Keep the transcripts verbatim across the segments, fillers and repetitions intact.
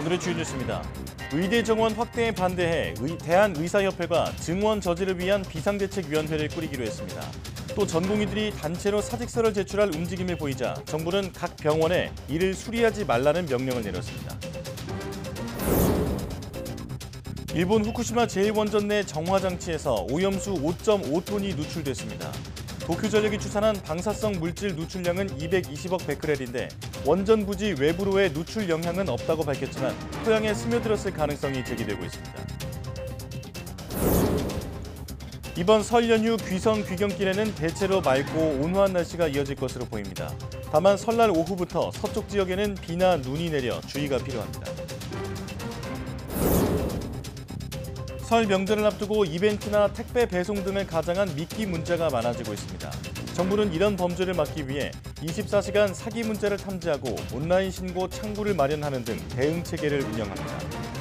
오늘의 주요 뉴스입니다. 의대 정원 확대에 반대해 의, 대한의사협회가 증원 저지를 위한 비상대책위원회를 꾸리기로 했습니다. 또 전공의들이 단체로 사직서를 제출할 움직임을 보이자 정부는 각 병원에 이를 수리하지 말라는 명령을 내렸습니다. 일본 후쿠시마 제일 원전 내 정화장치에서 오염수 오 점 오 톤이 누출됐습니다. 도쿄전력이 추산한 방사성 물질 누출량은 이백이십억 베크렐인데 원전 부지 외부로의 누출 영향은 없다고 밝혔지만 토양에 스며들었을 가능성이 제기되고 있습니다. 이번 설 연휴 귀성 귀경길에는 대체로 맑고 온화한 날씨가 이어질 것으로 보입니다. 다만 설날 오후부터 서쪽 지역에는 비나 눈이 내려 주의가 필요합니다. 설 명절을 앞두고 이벤트나 택배 배송 등을 가장한 미끼 문자가 많아지고 있습니다. 정부는 이런 범죄를 막기 위해 이십사 시간 사기 문자를 탐지하고 온라인 신고 창구를 마련하는 등 대응 체계를 운영합니다.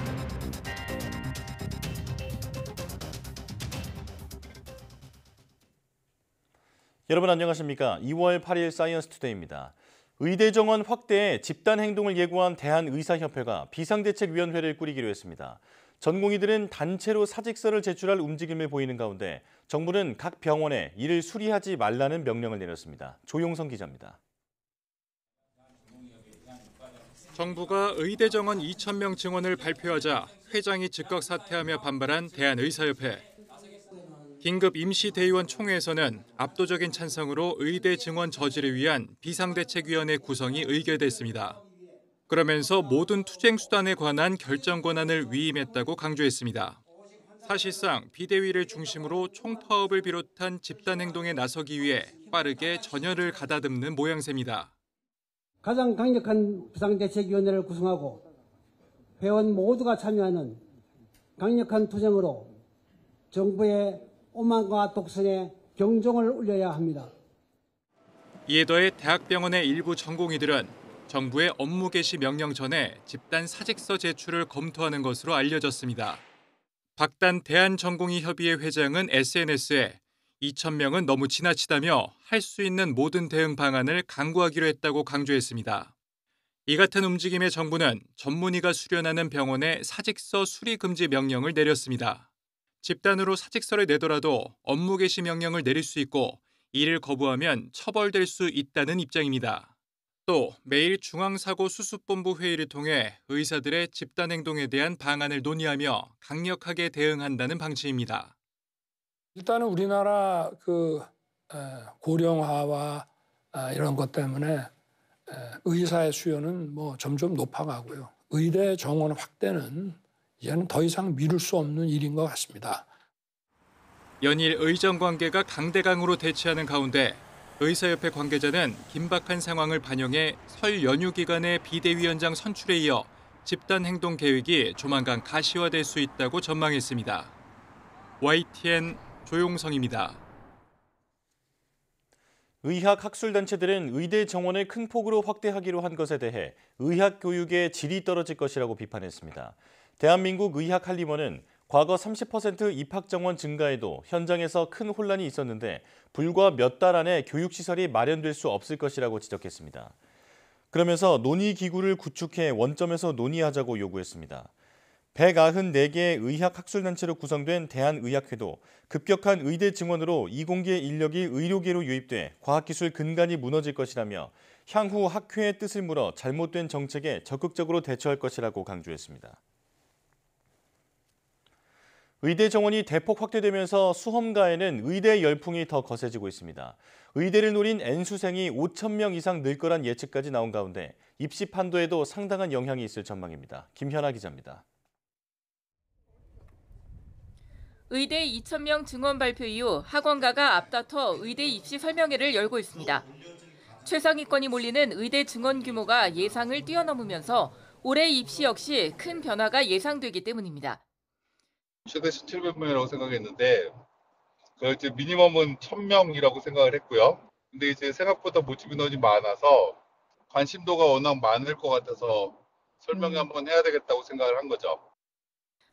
여러분 안녕하십니까? 이월 팔일 사이언스 투데이입니다. 의대 정원 확대에 집단 행동을 예고한 대한의사협회가 비상대책위원회를 꾸리기로 했습니다. 전공의들은 단체로 사직서를 제출할 움직임을 보이는 가운데 정부는 각 병원에 이를 수리하지 말라는 명령을 내렸습니다. 조용성 기자입니다. 정부가 의대 정원 이천 명 증원을 발표하자 회장이 즉각 사퇴하며 반발한 대한의사협회. 긴급 임시대의원 총회에서는 압도적인 찬성으로 의대 증원 저지를 위한 비상대책위원회 구성이 의결됐습니다. 그러면서 모든 투쟁 수단에 관한 결정 권한을 위임했다고 강조했습니다. 사실상 비대위를 중심으로 총파업을 비롯한 집단 행동에 나서기 위해 빠르게 전열을 가다듬는 모양새입니다. 가장 강력한 비상대책위원회를 구성하고 회원 모두가 참여하는 강력한 투쟁으로 정부의 오만과 독선에 경종을 울려야 합니다. 이에 더해 대학병원의 일부 전공의들은 정부의 업무 개시 명령 전에 집단 사직서 제출을 검토하는 것으로 알려졌습니다. 박단 대한전공의협의회 회장은 에스엔에스에 이천 명은 너무 지나치다며 할 수 있는 모든 대응 방안을 강구하기로 했다고 강조했습니다. 이 같은 움직임에 정부는 전문의가 수련하는 병원에 사직서 수리 금지 명령을 내렸습니다. 집단으로 사직서를 내더라도 업무 개시 명령을 내릴 수 있고 이를 거부하면 처벌될 수 있다는 입장입니다. 또 매일 중앙사고수습본부 회의를 통해 의사들의 집단 행동에 대한 방안을 논의하며 강력하게 대응한다는 방침입니다. 일단은 우리나라 그 고령화와 이런 것 때문에 의사의 수요는 뭐 점점 높아가고요. 의대 정원 확대는 이제는 더 이상 미룰 수 없는 일인 것 같습니다. 연일 의정 관계가 강대강으로 대치하는 가운데 의사협회 관계자는 긴박한 상황을 반영해 설 연휴 기간의 비대위원장 선출에 이어 집단 행동 계획이 조만간 가시화될 수 있다고 전망했습니다. 와이티엔 조용성입니다. 의학학술단체들은 의대 정원을 큰 폭으로 확대하기로 한 것에 대해 의학 교육의 질이 떨어질 것이라고 비판했습니다. 대한민국 의학한림원은 과거 삼십 퍼센트 입학 정원 증가에도 현장에서 큰 혼란이 있었는데 불과 몇 달 안에 교육시설이 마련될 수 없을 것이라고 지적했습니다. 그러면서 논의기구를 구축해 원점에서 논의하자고 요구했습니다. 백구십사 개의 의학학술단체로 구성된 대한의학회도 급격한 의대 증원으로 이공계 인력이 의료계로 유입돼 과학기술 근간이 무너질 것이라며 향후 학회의 뜻을 물어 잘못된 정책에 적극적으로 대처할 것이라고 강조했습니다. 의대 정원이 대폭 확대되면서 수험가에는 의대 열풍이 더 거세지고 있습니다. 의대를 노린 N수생이 오천 명 이상 늘 거란 예측까지 나온 가운데 입시 판도에도 상당한 영향이 있을 전망입니다. 김현아 기자입니다. 의대 이천 명 증원 발표 이후 학원가가 앞다퉈 의대 입시 설명회를 열고 있습니다. 최상위권이 몰리는 의대 증원 규모가 예상을 뛰어넘으면서 올해 입시 역시 큰 변화가 예상되기 때문입니다. 최대 칠백 명이라고 생각했는데 그 이제 미니멈은 천 명이라고 생각을 했고요. 근데 이제 생각보다 모집 인원이 많아서 관심도가 워낙 많을 것 같아서 설명회 한번 해야 되겠다고 생각을 한 거죠.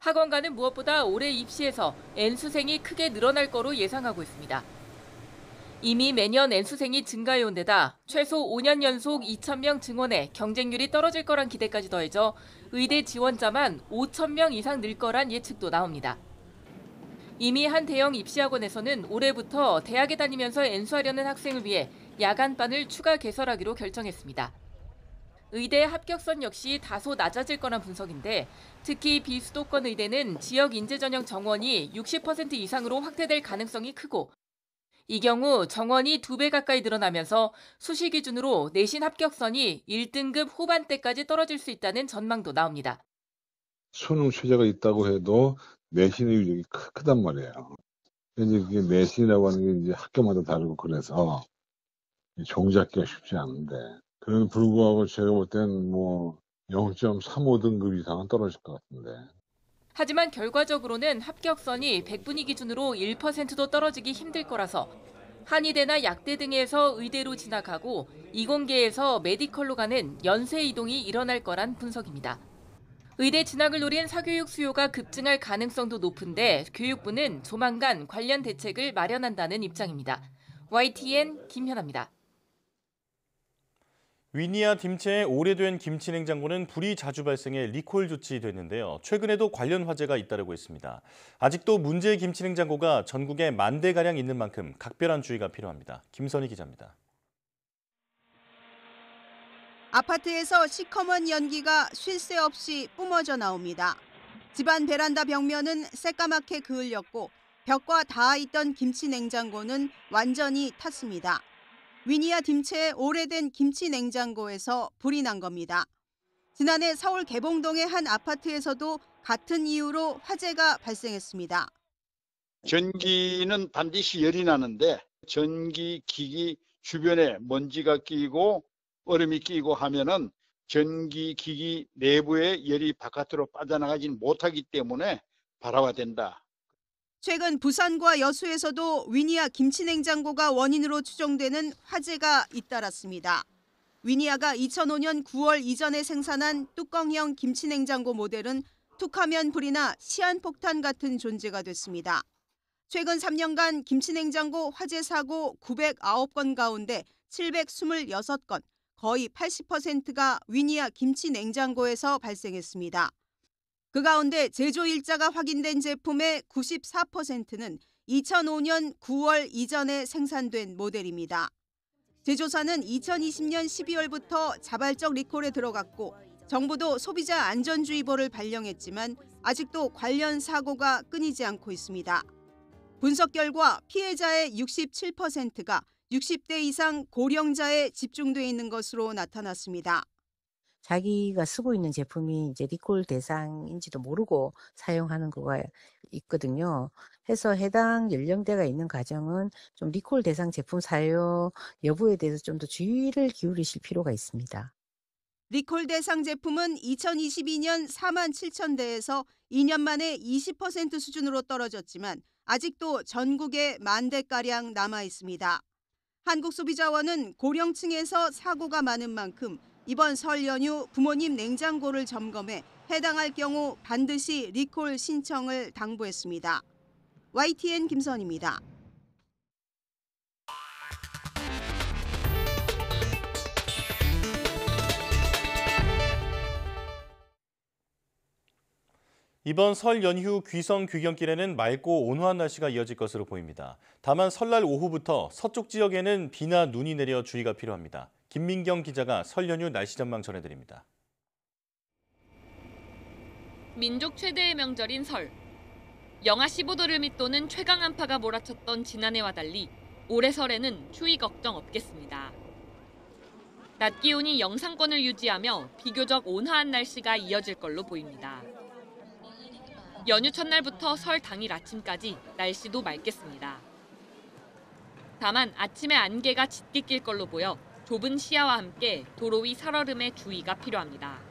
학원가는 무엇보다 올해 입시에서 N수생이 크게 늘어날 거로 예상하고 있습니다. 이미 매년 N수생이 증가해온 데다 최소 오 년 연속 이천 명 증원해 경쟁률이 떨어질 거란 기대까지 더해져 의대 지원자만 오천 명 이상 늘 거란 예측도 나옵니다. 이미 한 대형 입시학원에서는 올해부터 대학에 다니면서 N수하려는 학생을 위해 야간반을 추가 개설하기로 결정했습니다. 의대 합격선 역시 다소 낮아질 거란 분석인데 특히 비수도권 의대는 지역 인재 전형 정원이 육십 퍼센트 이상으로 확대될 가능성이 크고 이 경우 정원이 두 배 가까이 늘어나면서 수시 기준으로 내신 합격선이 일 등급 후반대까지 떨어질 수 있다는 전망도 나옵니다. 수능 최저가 있다고 해도 내신의 위력이 크, 크단 말이에요. 이제 그게 내신이라고 하는 게 이제 학교마다 다르고 그래서 종잡기가 쉽지 않은데 그런 불구하고 제가 볼 때는 뭐 영 점 삼오 등급 이상은 떨어질 것 같은데. 하지만 결과적으로는 합격선이 백 분위 기준으로 일 퍼센트도 떨어지기 힘들 거라서 한의대나 약대 등에서 의대로 진학하고 이공계에서 메디컬로 가는 연쇄 이동이 일어날 거란 분석입니다. 의대 진학을 노린 사교육 수요가 급증할 가능성도 높은데 교육부는 조만간 관련 대책을 마련한다는 입장입니다. 와이티엔 김현아입니다. 위니아 딤체의 오래된 김치 냉장고는 불이 자주 발생해 리콜 조치됐는데요. 최근에도 관련 화재가 잇따르고 있습니다. 아직도 문제의 김치 냉장고가 전국에 만 대가량 있는 만큼 각별한 주의가 필요합니다. 김선희 기자입니다. 아파트에서 시커먼 연기가 쉴 새 없이 뿜어져 나옵니다. 집안 베란다 벽면은 새까맣게 그을렸고 벽과 닿아있던 김치 냉장고는 완전히 탔습니다. 위니아 딤체의 오래된 김치 냉장고에서 불이 난 겁니다. 지난해 서울 개봉동의 한 아파트에서도 같은 이유로 화재가 발생했습니다. 전기는 반드시 열이 나는데 전기 기기 주변에 먼지가 끼고 얼음이 끼고 하면은 전기 기기 내부의 열이 바깥으로 빠져나가지 못하기 때문에 발화가 된다. 최근 부산과 여수에서도 위니아 김치 냉장고가 원인으로 추정되는 화재가 잇따랐습니다. 위니아가 이천오 년 구월 이전에 생산한 뚜껑형 김치 냉장고 모델은 툭하면 불이 나 시한폭탄 같은 존재가 됐습니다. 최근 삼 년간 김치 냉장고 화재 사고 구백구 건 가운데 칠백이십육 건, 거의 팔십 퍼센트가 위니아 김치 냉장고에서 발생했습니다. 그 가운데 제조 일자가 확인된 제품의 구십사 퍼센트는 이천오 년 구월 이전에 생산된 모델입니다. 제조사는 이천이십 년 십이월부터 자발적 리콜에 들어갔고 정부도 소비자 안전주의보를 발령했지만 아직도 관련 사고가 끊이지 않고 있습니다. 분석 결과 피해자의 육십칠 퍼센트가 육십 대 이상 고령자에 집중돼 있는 것으로 나타났습니다. 자기가 쓰고 있는 제품이 이제 리콜 대상인지도 모르고 사용하는 거가 있거든요. 해서 해당 연령대가 있는 가정은 좀 리콜 대상 제품 사용 여부에 대해서 좀 더 주의를 기울이실 필요가 있습니다. 리콜 대상 제품은 이천이십이 년 사만 칠천 대에서 이 년 만에 이십 퍼센트 수준으로 떨어졌지만 아직도 전국에 만 대가량 남아 있습니다. 한국소비자원은 고령층에서 사고가 많은 만큼 이번 설 연휴 부모님 냉장고를 점검해 해당할 경우 반드시 리콜 신청을 당부했습니다. 와이티엔 김선입니다. 이번 설 연휴 귀성 귀경길에는 맑고 온화한 날씨가 이어질 것으로 보입니다. 다만 설날 오후부터 서쪽 지역에는 비나 눈이 내려 주의가 필요합니다. 김민경 기자가 설 연휴 날씨 전망 전해드립니다. 민족 최대의 명절인 설. 영하 십오 도를 밑도는 최강 한파가 몰아쳤던 지난해와 달리 올해 설에는 추위 걱정 없겠습니다. 낮 기온이 영상권을 유지하며 비교적 온화한 날씨가 이어질 걸로 보입니다. 연휴 첫날부터 설 당일 아침까지 날씨도 맑겠습니다. 다만 아침에 안개가 짙게 낄 걸로 보여 좁은 시야와 함께 도로 위 살얼음에 주의가 필요합니다.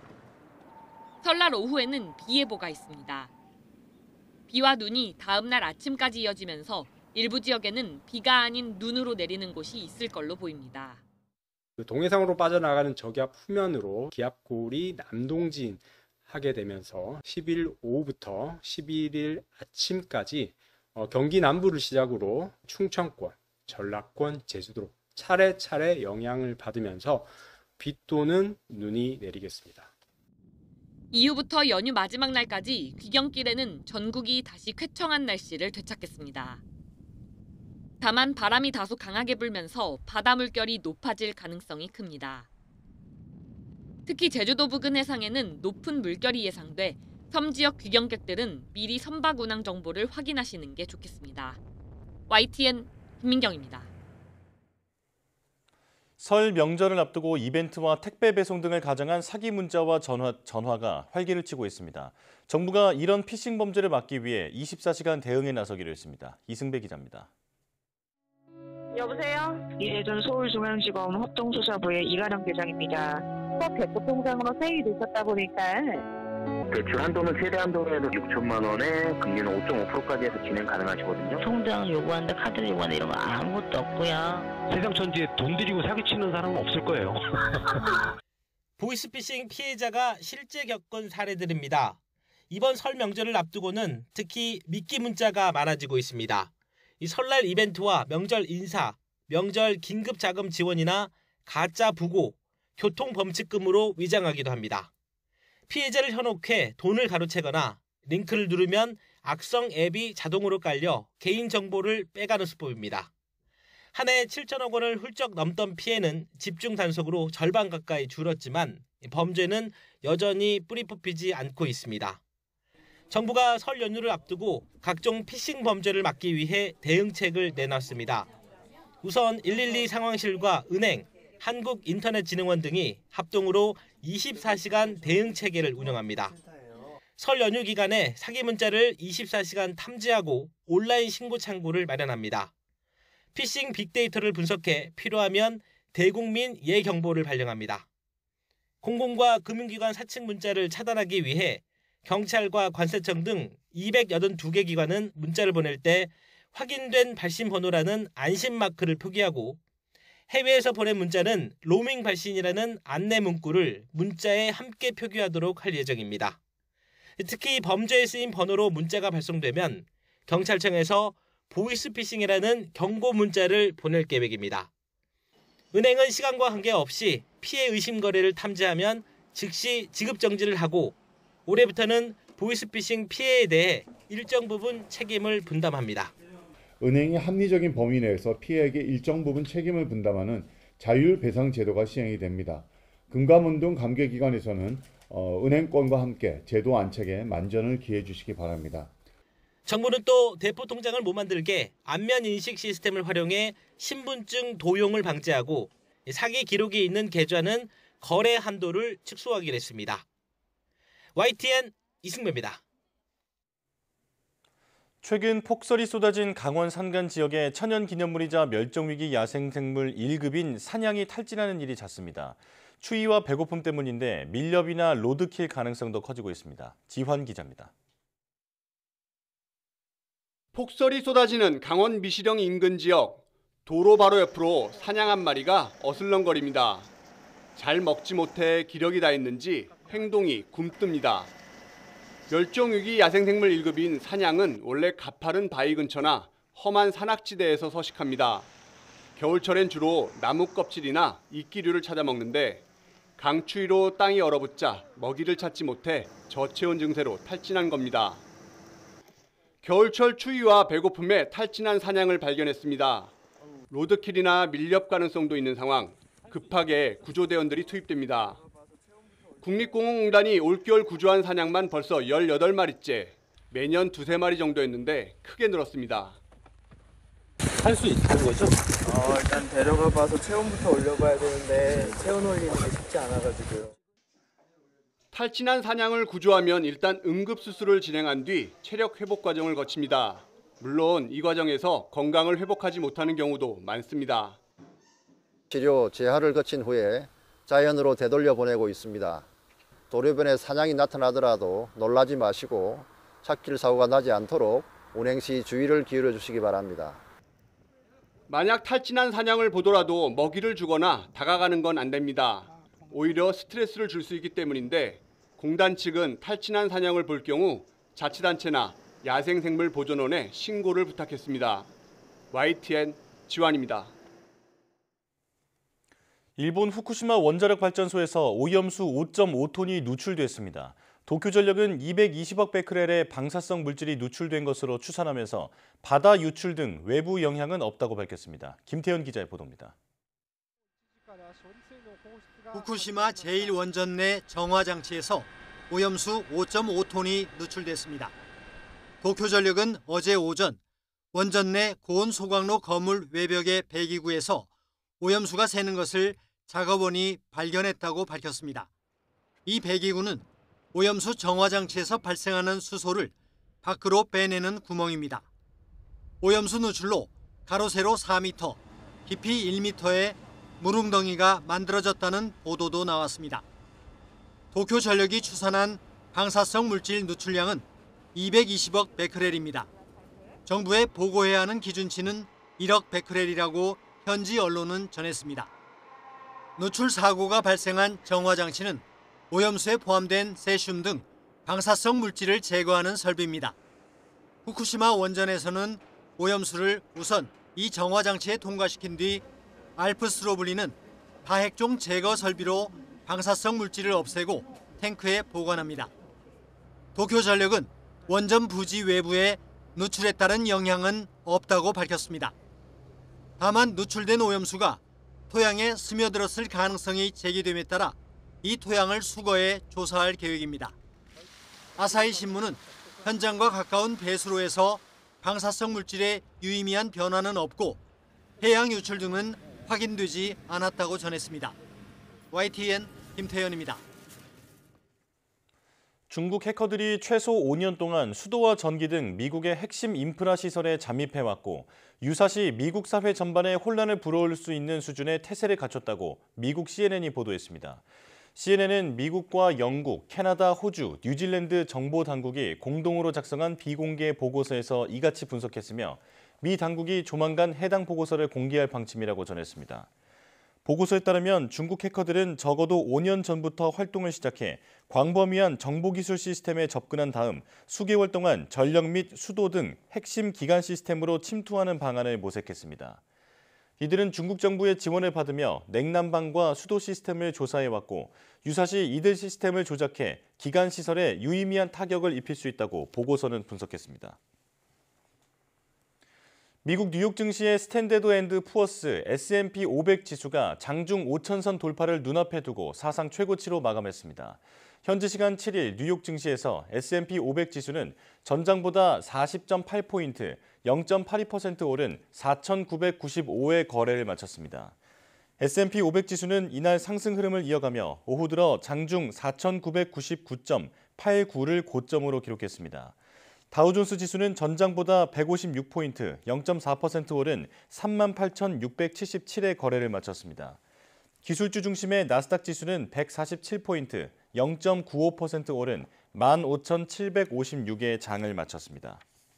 설날 오후에는 비 예보가 있습니다. 비와 눈이 다음 날 아침까지 이어지면서 일부 지역에는 비가 아닌 눈으로 내리는 곳이 있을 걸로 보입니다. 동해상으로 빠져나가는 저기압 후면으로 기압골이 남동진 하게 되면서 십일 일 오후부터 십일 일 아침까지 경기 남부를 시작으로 충청권, 전라권, 제주도로 차례차례 영향을 받으면서 비 또는 눈이 내리겠습니다. 이후부터 연휴 마지막 날까지 귀경길에는 전국이 다시 쾌청한 날씨를 되찾겠습니다. 다만 바람이 다소 강하게 불면서 바다 물결이 높아질 가능성이 큽니다. 특히 제주도 부근 해상에는 높은 물결이 예상돼 섬 지역 귀경객들은 미리 선박 운항 정보를 확인하시는 게 좋겠습니다. 와이티엔 김민경입니다. 설 명절을 앞두고 이벤트와 택배 배송 등을 가정한 사기 문자와 전화, 전화가 활기를 치고 있습니다. 정부가 이런 피싱 범죄를 막기 위해 이십사 시간 대응에 나서기로 했습니다. 이승배 기자입니다. 여보세요? 이혜준 서울중앙지검 합동수사부의 이가령 대장입니다. 법 대포통장으로 세입이 있었다 보니까 대출 한도는 최대 한도에도 육천만 원에 금리는 오 점 오 퍼센트까지 해서 진행 가능하시거든요. 통장 요구한다, 카드 요구한다 이런 거 아무것도 없고요. 세상 천지에 돈 들이고 사기치는 사람은 없을 거예요. 보이스피싱 피해자가 실제 겪은 사례들입니다. 이번 설 명절을 앞두고는 특히 미끼 문자가 많아지고 있습니다. 이 설날 이벤트와 명절 인사, 명절 긴급 자금 지원이나 가짜 부고, 교통 범칙금으로 위장하기도 합니다. 피해자를 현혹해 돈을 가로채거나 링크를 누르면 악성 앱이 자동으로 깔려 개인정보를 빼가는 수법입니다. 한 해 칠천억 원을 훌쩍 넘던 피해는 집중 단속으로 절반 가까이 줄었지만 범죄는 여전히 뿌리 뽑히지 않고 있습니다. 정부가 설 연휴를 앞두고 각종 피싱 범죄를 막기 위해 대응책을 내놨습니다. 우선 일일이 상황실과 은행, 한국인터넷진흥원 등이 합동으로 이십사 시간 대응 체계를 운영합니다. 설 연휴 기간에 사기 문자를 이십사 시간 탐지하고 온라인 신고 창구를 마련합니다. 피싱 빅데이터를 분석해 필요하면 대국민 예경보를 발령합니다. 공공과 금융기관 사칭 문자를 차단하기 위해 경찰과 관세청 등 이백팔십이 개 기관은 문자를 보낼 때 확인된 발신 번호라는 안심 마크를 표기하고 해외에서 보낸 문자는 로밍 발신이라는 안내 문구를 문자에 함께 표기하도록 할 예정입니다. 특히 범죄에 쓰인 번호로 문자가 발송되면 경찰청에서 보이스피싱이라는 경고 문자를 보낼 계획입니다. 은행은 시간과 관계없이 피해 의심 거래를 탐지하면 즉시 지급 정지를 하고 올해부터는 보이스피싱 피해에 대해 일정 부분 책임을 분담합니다. 은행이 합리적인 범위 내에서 피해에게 일정 부분 책임을 분담하는 자율배상 제도가 시행이 됩니다. 금감원 등 감계기관에서는 어, 은행권과 함께 제도 안착에 만전을 기해 주시기 바랍니다. 정부는 또 대포통장을 못 만들게 안면인식 시스템을 활용해 신분증 도용을 방지하고 사기 기록이 있는 계좌는 거래 한도를 축소하기로 했습니다. 와이티엔 이승배입니다. 최근 폭설이 쏟아진 강원 산간 지역의 천연기념물이자 멸종위기 야생생물 일 급인 사냥이 탈진하는 일이 잦습니다. 추위와 배고픔 때문인데 밀렵이나 로드킬 가능성도 커지고 있습니다. 지환 기자입니다. 폭설이 쏟아지는 강원 미시령 인근 지역. 도로 바로 옆으로 사냥 한 마리가 어슬렁거립니다. 잘 먹지 못해 기력이 다 있는지 행동이 굼뜹니다. 멸종위기 야생생물 일 급인 사냥은 원래 가파른 바위 근처나 험한 산악지대에서 서식합니다. 겨울철엔 주로 나무 껍질이나 이끼류를 찾아 먹는데 강추위로 땅이 얼어붙자 먹이를 찾지 못해 저체온 증세로 탈진한 겁니다. 겨울철 추위와 배고픔에 탈진한 사냥을 발견했습니다. 로드킬이나 밀렵 가능성도 있는 상황, 급하게 구조대원들이 투입됩니다. 국립공원공단이 올겨울 구조한 사냥만 벌써 열여덟 마리째, 매년 두세 마리 정도였는데 크게 늘었습니다. 할 수 있는 거죠? 어, 일단 데려가 봐서 체온부터 올려봐야 되는데 체온 올리는 게 쉽지 않아가지고요. 탈진한 사냥을 구조하면 일단 응급수술을 진행한 뒤 체력 회복 과정을 거칩니다. 물론 이 과정에서 건강을 회복하지 못하는 경우도 많습니다. 치료 재활을 거친 후에 자연으로 되돌려 보내고 있습니다. 도로변에 사냥이 나타나더라도 놀라지 마시고 찻길 사고가 나지 않도록 운행 시 주의를 기울여 주시기 바랍니다. 만약 탈진한 사냥을 보더라도 먹이를 주거나 다가가는 건 안 됩니다. 오히려 스트레스를 줄 수 있기 때문인데 공단 측은 탈진한 사냥을 볼 경우 자치단체나 야생생물보존원에 신고를 부탁했습니다. 와이티엔 지완입니다. 일본 후쿠시마 원자력 발전소에서 오염수 오 점 오 톤이 누출됐습니다. 도쿄전력은 이백이십억 베크렐의 방사성 물질이 누출된 것으로 추산하면서 바다 유출 등 외부 영향은 없다고 밝혔습니다. 김태현 기자의 보도입니다. 후쿠시마 제일 원전 내 정화장치에서 오염수 오 점 오 톤이 누출됐습니다. 도쿄전력은 어제 오전 원전 내 고온 소각로 건물 외벽의 배기구에서 오염수가 새는 것을 작업원이 발견했다고 밝혔습니다. 이 배기구는 오염수 정화장치에서 발생하는 수소를 밖으로 빼내는 구멍입니다. 오염수 누출로 가로 세로 사 미터, 깊이 일 미터의 물웅덩이가 만들어졌다는 보도도 나왔습니다. 도쿄전력이 추산한 방사성 물질 누출량은 이백이십억 베크렐입니다. 정부에 보고해야 하는 기준치는 일억 베크렐이라고 현지 언론은 전했습니다. 누출 사고가 발생한 정화장치는 오염수에 포함된 세슘 등 방사성 물질을 제거하는 설비입니다. 후쿠시마 원전에서는 오염수를 우선 이 정화장치에 통과시킨 뒤 알프스로 불리는 다핵종 제거 설비로 방사성 물질을 없애고 탱크에 보관합니다. 도쿄전력은 원전 부지 외부에 누출에 따른 영향은 없다고 밝혔습니다. 다만 누출된 오염수가 토양에 스며들었을 가능성이 제기됨에 따라 이 토양을 수거해 조사할 계획입니다. 아사히 신문은 현장과 가까운 배수로에서 방사성 물질의 유의미한 변화는 없고 해양 유출 등은 확인되지 않았다고 전했습니다. 와이티엔 김태현입니다. 중국 해커들이 최소 오 년 동안 수도와 전기 등 미국의 핵심 인프라 시설에 잠입해왔고 유사시 미국 사회 전반에 혼란을 불러올 수 있는 수준의 태세를 갖췄다고 미국 씨엔엔이 보도했습니다. 씨엔엔은 미국과 영국, 캐나다, 호주, 뉴질랜드 정보 당국이 공동으로 작성한 비공개 보고서에서 이같이 분석했으며 미 당국이 조만간 해당 보고서를 공개할 방침이라고 전했습니다. 보고서에 따르면 중국 해커들은 적어도 오 년 전부터 활동을 시작해 광범위한 정보기술 시스템에 접근한 다음 수개월 동안 전력 및 수도 등 핵심 기관 시스템으로 침투하는 방안을 모색했습니다. 이들은 중국 정부의 지원을 받으며 냉난방과 수도 시스템을 조사해왔고 유사시 이들 시스템을 조작해 기관 시설에 유의미한 타격을 입힐 수 있다고 보고서는 분석했습니다. 미국 뉴욕 증시의 스탠더드 앤드 푸어스 에스 앤 피 오백 지수가 장중 오천 선 돌파를 눈앞에 두고 사상 최고치로 마감했습니다. 현지 시간 칠 일 뉴욕 증시에서 에스 앤 피 오백 지수는 전장보다 사십 점 팔 포인트, 영 점 팔이 퍼센트 오른 사천구백구십오의 거래를 마쳤습니다. 에스 앤 피 오백 지수는 이날 상승 흐름을 이어가며 오후 들어 장중 사천구백구십구 점 팔구를 고점으로 기록했습니다. 다우존스 지수는 전장보다 백오십육 포인트, 영 점 사 퍼센트 오른 삼만 팔천육백칠십칠의 거래를 마쳤습니다. 기술주 중심의 나스닥 지수는 백사십칠 포인트, 영 점 구오 퍼센트 오른 만 오천칠백오십육의 장을 마쳤습니다.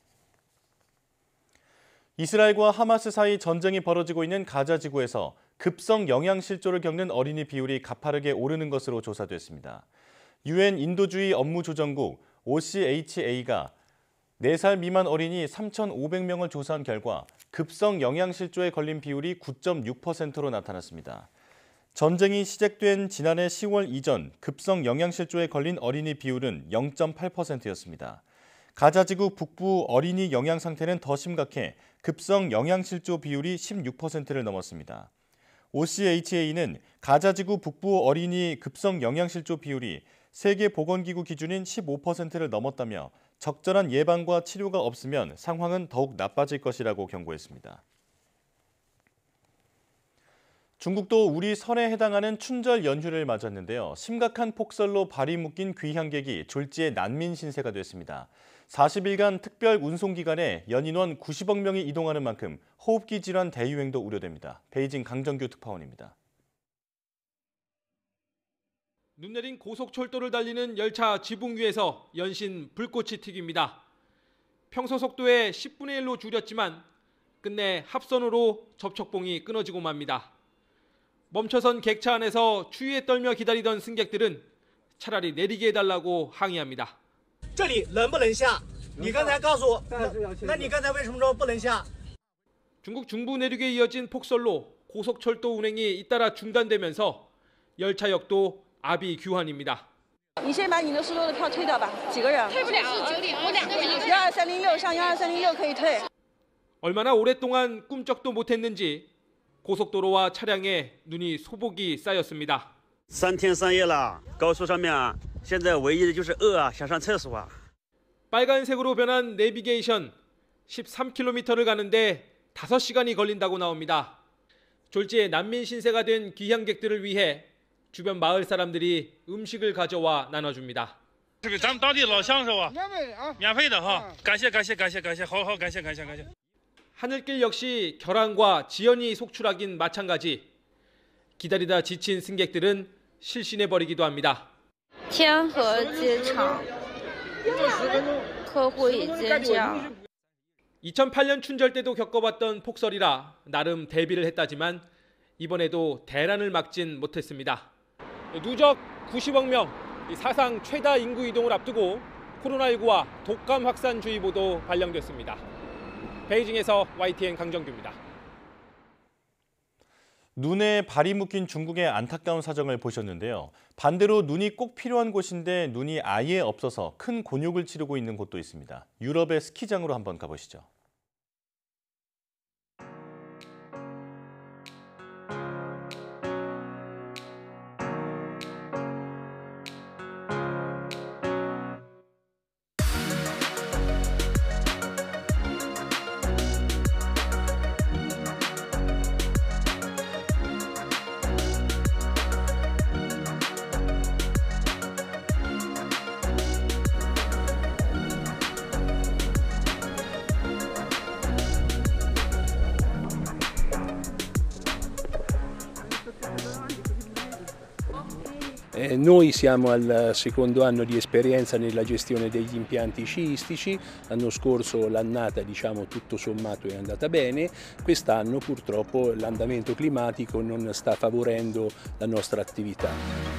이스라엘과 하마스 사이 전쟁이 벌어지고 있는 가자 지구에서 급성 영양실조를 겪는 어린이 비율이 가파르게 오르는 것으로 조사됐습니다. 유엔 인도주의 업무조정국 오 씨 에이치 에이가 네 살 미만 어린이 삼천오백 명을 조사한 결과 급성 영양실조에 걸린 비율이 구 점 육 퍼센트로 나타났습니다. 전쟁이 시작된 지난해 시월 이전 급성 영양실조에 걸린 어린이 비율은 영 점 팔 퍼센트였습니다. 가자지구 북부 어린이 영양 상태는 더 심각해 급성 영양실조 비율이 십육 퍼센트를 넘었습니다. 오 씨 에이치 에이는 가자지구 북부 어린이 급성 영양실조 비율이 세계보건기구 기준인 십오 퍼센트를 넘었다며 적절한 예방과 치료가 없으면 상황은 더욱 나빠질 것이라고 경고했습니다. 중국도 우리 설에 해당하는 춘절 연휴를 맞았는데요. 심각한 폭설로 발이 묶인 귀향객이 졸지에 난민 신세가 됐습니다. 사십 일간 특별 운송기간에 연인원 구십억 명이 이동하는 만큼 호흡기 질환 대유행도 우려됩니다. 베이징 강정규 특파원입니다. 눈 내린 고속철도를 달리는 열차 지붕 위에서 연신 불꽃이 튀깁니다. 평소 속도의 십분의 일로 줄였지만 끝내 합선으로 접촉봉이 끊어지고 맙니다. 멈춰선 객차 안에서 추위에 떨며 기다리던 승객들은 차라리 내리게 해달라고 항의합니다. 这里能不能下？你刚才告诉我，那你刚才为什么说不能下？ 중국 중부 내륙에 이어진 폭설로 고속철도 운행이 잇따라 중단되면서 열차역도 아비규환입니다. 你先把你的苏州的票退掉吧，几个人？退不了，九点，我两个人。一二三零六上一二三零六可以退。 얼마나 오랫동안 꿈쩍도 못했는지 고속도로와 차량에 눈이 소복이 쌓였습니다. 三天三夜了，高速上面现在唯一的就是饿啊，想上厕所啊。 빨간색으로 변한 내비게이션 십삼 킬로미터를 가는데 다섯 시간이 걸린다고 나옵니다. 졸지에 난민 신세가 된 귀향객들을 위해 주변 마을 사람들이 음식을 가져와 나눠줍니다. 这个咱们当地老乡是吧？免费的哈，感谢感谢感谢感谢，好好感谢感谢感谢。 하늘길 역시 결항과 지연이 속출하긴 마찬가지. 기다리다 지친 승객들은 실신해버리기도 합니다. 天河机场客户已经这样。 이천팔 년 춘절 때도 겪어봤던 폭설이라 나름 대비를 했다지만 이번에도 대란을 막진 못했습니다. 누적 구십억 명, 사상 최다 인구 이동을 앞두고 코로나십구와 독감 확산주의보도 발령됐습니다. 베이징에서 와이티엔 강정규입니다. 눈에 발이 묶인 중국의 안타까운 사정을 보셨는데요. 반대로 눈이 꼭 필요한 곳인데 눈이 아예 없어서 큰 곤욕을 치르고 있는 곳도 있습니다. 유럽의 스키장으로 한번 가보시죠. Eh, noi siamo al secondo anno di esperienza nella gestione degli impianti sciistici, l'anno scorso l'annata diciamo tutto sommato è andata bene, quest'anno purtroppo l'andamento climatico non sta favorendo la nostra attività.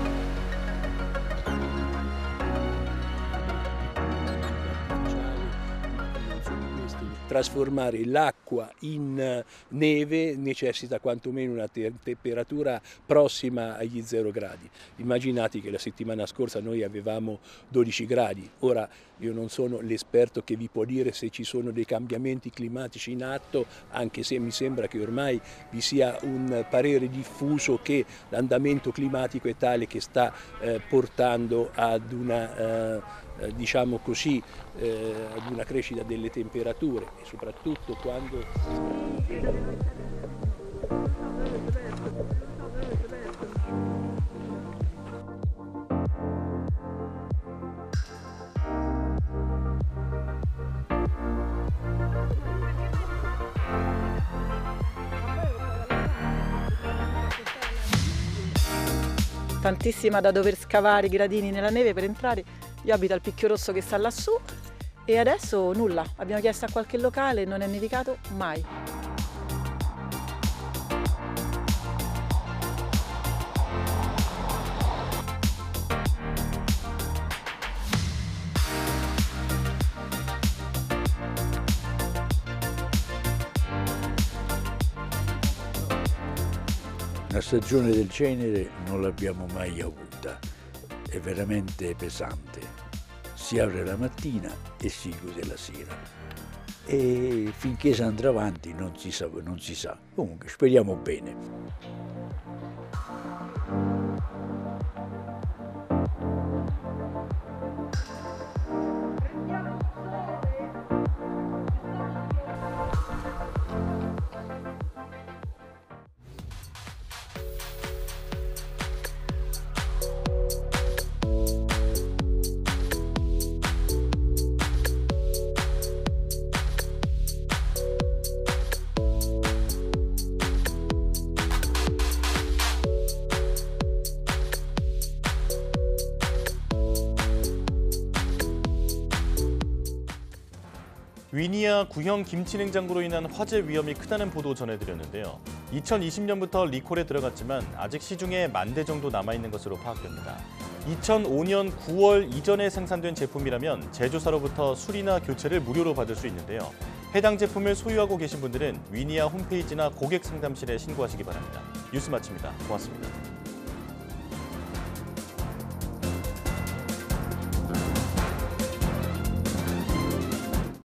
Trasformare l'acqua in neve necessita quantomeno una te temperatura prossima agli zero gradi. Immaginate che la settimana scorsa noi avevamo dodici gradi, ora io non sono l'esperto che vi può dire se ci sono dei cambiamenti climatici in atto, anche se mi sembra che ormai vi sia un parere diffuso che l'andamento climatico è tale che sta eh, portando ad una eh, diciamo così, eh, ad una crescita delle temperature e soprattutto quando... Tantissima da dover scavare i gradini nella neve per entrare. Io abito al Picchio Rosso che sta lassù e adesso nulla. Abbiamo chiesto a qualche locale, non è nevicato mai. Una stagione del genere non l'abbiamo mai avuta, è veramente pesante. Si apre la mattina e si chiude la sera. E finché si andrà avanti non si sa, non si sa. Comunque speriamo bene. 위니아 구형 김치 냉장고로 인한 화재 위험이 크다는 보도 전해드렸는데요. 이천이십 년부터 리콜에 들어갔지만 아직 시중에 만 대 정도 남아있는 것으로 파악됩니다. 이천오 년 구월 이전에 생산된 제품이라면 제조사로부터 수리나 교체를 무료로 받을 수 있는데요. 해당 제품을 소유하고 계신 분들은 위니아 홈페이지나 고객 상담실에 신고하시기 바랍니다. 뉴스 마칩니다. 고맙습니다.